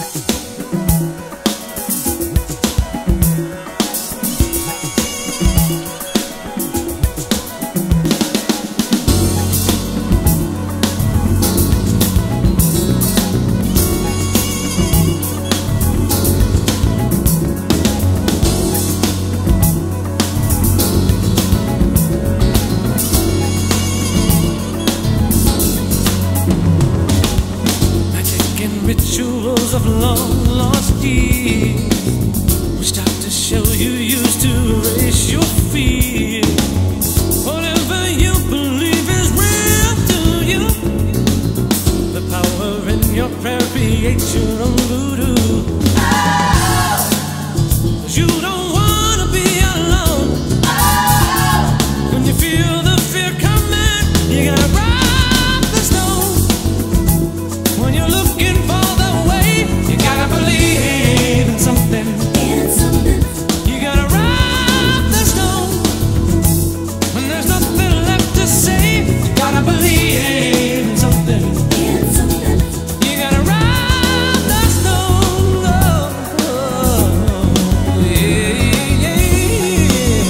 Rituals of long lost years, which doctor show you used to erase your fear. Whatever you believe is real to you. The power in your prayer creates your own voodoo. Oh, 'cause you don't wanna be alone. Oh, when you feel the fear coming, you gotta rock the stone. When you're looking for you gotta believe in something. You gotta rock the stone. When there's nothing left to say, you gotta believe in something. You gotta rock the stone. Oh, oh, yeah, yeah.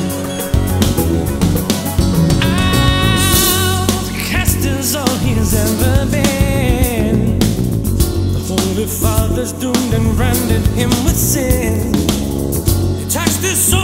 Outcast is all he's ever been. The Father's doomed and branded him with sin. He taxed his soul